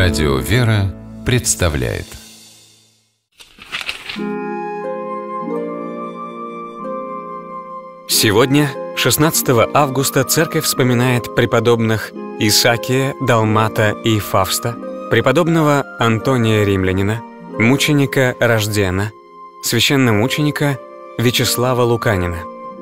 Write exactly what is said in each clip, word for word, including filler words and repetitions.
Радио «Вера» представляет. Сегодня, шестнадцатого августа, Церковь вспоминает преподобных Исаакия, Далмата и Фавста, преподобного Антония Римлянина, мученика Рождена, священномученика Вячеслава Луканина.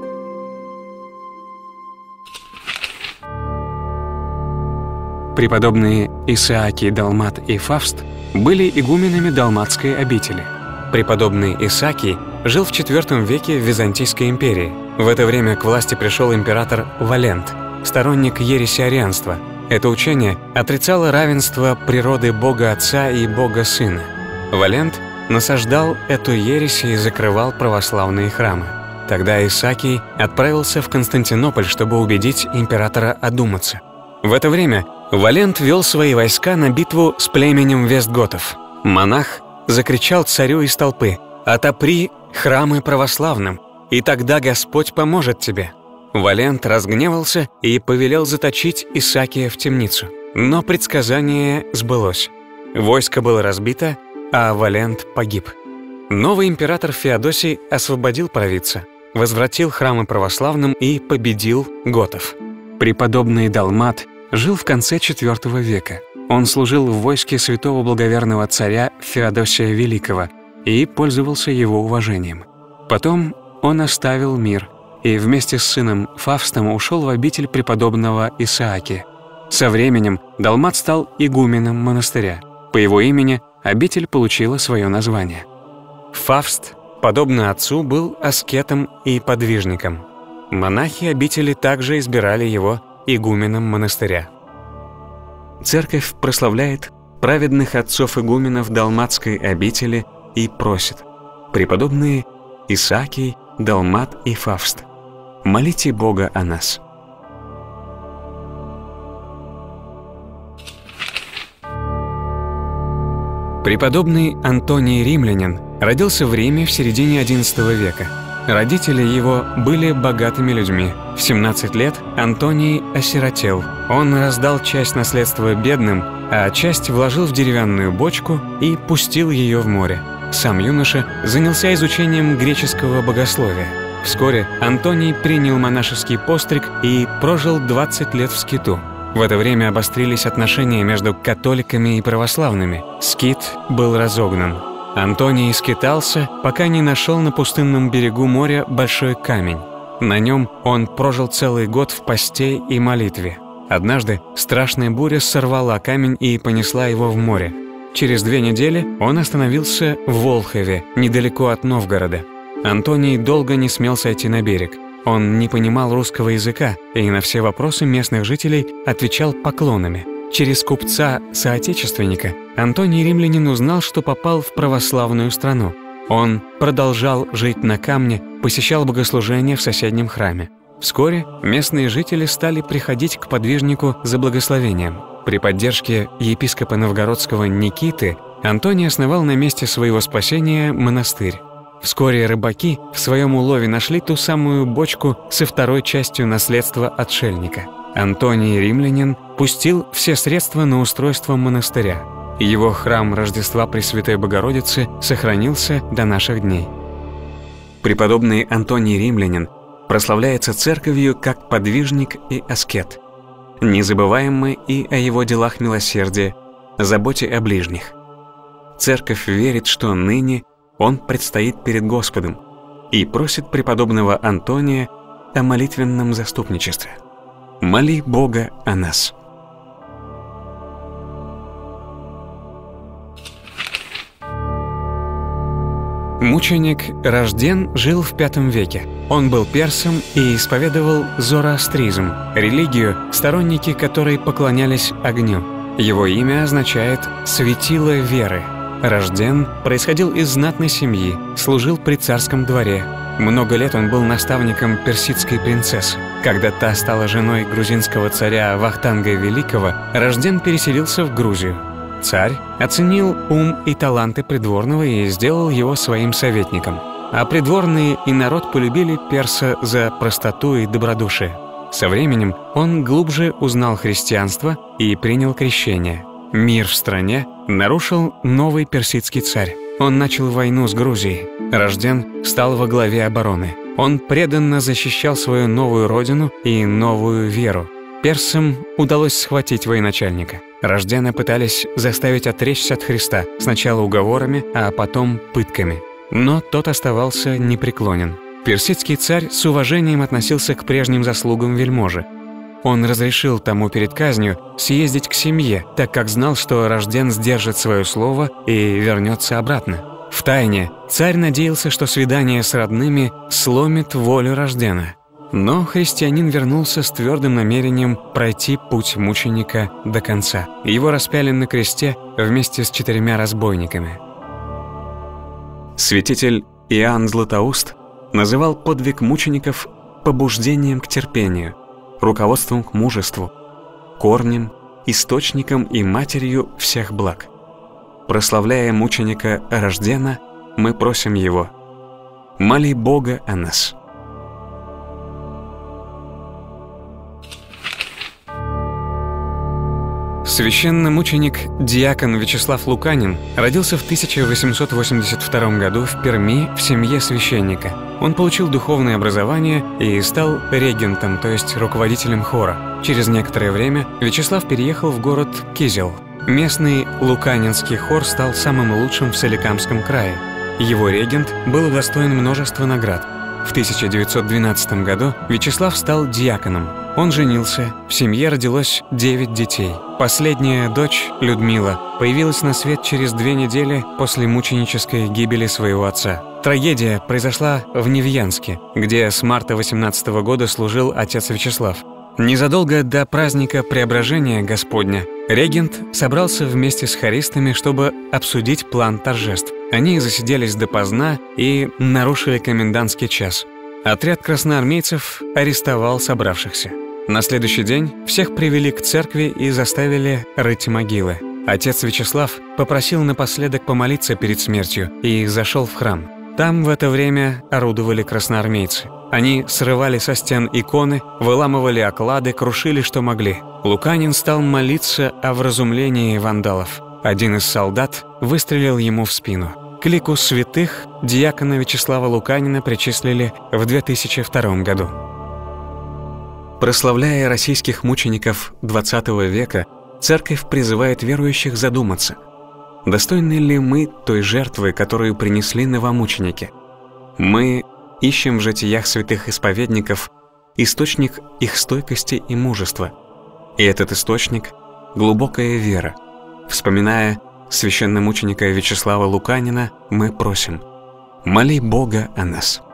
Преподобные Исаакий, Далмат и Фавст были игуменами Далматской обители. Преподобный Исаакий жил в четвёртом веке в Византийской империи. В это время к власти пришел император Валент, сторонник ереси арианства. Это учение отрицало равенство природы Бога Отца и Бога Сына. Валент насаждал эту ересь и закрывал православные храмы. Тогда Исаакий отправился в Константинополь, чтобы убедить императора одуматься. В это время Валент вел свои войска на битву с племенем вестготов. Монах закричал царю из толпы: «Отопри храмы православным, и тогда Господь поможет тебе». Валент разгневался и повелел заточить Исаакия в темницу. Но предсказание сбылось. Войско было разбито, а Валент погиб. Новый император Феодосий освободил провидца, возвратил храмы православным и победил готов. Преподобный Далмат жил в конце четвёртого века. Он служил в войске святого благоверного царя Феодосия Великого и пользовался его уважением. Потом он оставил мир и вместе с сыном Фавстом ушел в обитель преподобного Исаакия. Со временем Далмат стал игуменом монастыря. По его имени обитель получила свое название. Фавст, подобно отцу, был аскетом и подвижником. Монахи обители также избирали его игуменом монастыря. Церковь прославляет праведных отцов-игуменов Далматской обители и просит: преподобные Исаакий, Далмат и Фавст, молите Бога о нас. Преподобный Антоний Римлянин родился в Риме в середине одиннадцатого века. Родители его были богатыми людьми. В семнадцать лет Антоний осиротел. Он раздал часть наследства бедным, а часть вложил в деревянную бочку и пустил ее в море. Сам юноша занялся изучением греческого богословия. Вскоре Антоний принял монашеский постриг и прожил двадцать лет в скиту. В это время обострились отношения между католиками и православными. Скит был разогнан. Антоний скитался, пока не нашел на пустынном берегу моря большой камень. На нем он прожил целый год в посте и молитве. Однажды страшная буря сорвала камень и понесла его в море. Через две недели он остановился в Волхове, недалеко от Новгорода. Антоний долго не смел сойти на берег. Он не понимал русского языка и на все вопросы местных жителей отвечал поклонами. Через купца-соотечественника Антоний Римлянин узнал, что попал в православную страну. Он продолжал жить на камне, посещал богослужения в соседнем храме. Вскоре местные жители стали приходить к подвижнику за благословением. При поддержке епископа новгородского Никиты Антоний основал на месте своего спасения монастырь. Вскоре рыбаки в своем улове нашли ту самую бочку со второй частью наследства отшельника. Антоний Римлянин пустил все средства на устройство монастыря. Его храм Рождества Пресвятой Богородицы сохранился до наших дней. Преподобный Антоний Римлянин прославляется церковью как подвижник и аскет. Не забываем мы и о его делах милосердия, заботе о ближних. Церковь верит, что ныне он предстоит перед Господом и просит преподобного Антония о молитвенном заступничестве. Моли Бога о нас. Мученик Рожден жил в пятом веке. Он был персом и исповедовал зороастризм, религию, сторонники которой поклонялись огню. Его имя означает «светило веры». Рожден происходил из знатной семьи, служил при царском дворе. Много лет он был наставником персидской принцессы. Когда та стала женой грузинского царя Вахтанга Великого, Рожден переселился в Грузию. Царь оценил ум и таланты придворного и сделал его своим советником. А придворные и народ полюбили перса за простоту и добродушие. Со временем он глубже узнал христианство и принял крещение. Мир в стране нарушил новый персидский царь. Он начал войну с Грузией. Рожден стал во главе обороны. Он преданно защищал свою новую родину и новую веру. Персам удалось схватить военачальника. Рождена пытались заставить отречься от Христа, сначала уговорами, а потом пытками. Но тот оставался непреклонен. Персидский царь с уважением относился к прежним заслугам вельможи. Он разрешил тому перед казнью съездить к семье, так как знал, что Рожден сдержит свое слово и вернется обратно. Втайне царь надеялся, что свидание с родными сломит волю Рождена. Но христианин вернулся с твердым намерением пройти путь мученика до конца. Его распяли на кресте вместе с четырьмя разбойниками. Святитель Иоанн Златоуст называл подвиг мучеников побуждением к терпению, руководством к мужеству, корнем, источником и матерью всех благ. Прославляя мученика Рождена, мы просим его: моли Бога о нас. Священномученик диакон Вячеслав Луканин родился в тысяча восемьсот восемьдесят втором году в Перми в семье священника. Он получил духовное образование и стал регентом, то есть руководителем хора. Через некоторое время Вячеслав переехал в город Кизел. Местный Луканинский хор стал самым лучшим в Соликамском крае. Его регент был удостоен множества наград. В тысяча девятьсот двенадцатом году Вячеслав стал диаконом. Он женился, в семье родилось девять детей. Последняя дочь, Людмила, появилась на свет через две недели после мученической гибели своего отца. Трагедия произошла в Невьянске, где с марта восемнадцатого года служил отец Вячеслав. Незадолго до праздника Преображения Господня регент собрался вместе с хористами, чтобы обсудить план торжеств. Они засиделись допоздна и нарушили комендантский час. Отряд красноармейцев арестовал собравшихся. На следующий день всех привели к церкви и заставили рыть могилы. Отец Вячеслав попросил напоследок помолиться перед смертью и зашел в храм. Там в это время орудовали красноармейцы. Они срывали со стен иконы, выламывали оклады, крушили, что могли. Луканин стал молиться о вразумлении вандалов. Один из солдат выстрелил ему в спину. К лику святых диакона Вячеслава Луканина причислили в две тысячи втором году. Прославляя российских мучеников двадцатого века, Церковь призывает верующих задуматься: достойны ли мы той жертвы, которую принесли новомученики? Мы ищем в житиях святых исповедников источник их стойкости и мужества. И этот источник — глубокая вера. Вспоминая священномученика Вячеслава Луканина, мы просим: моли Бога о нас.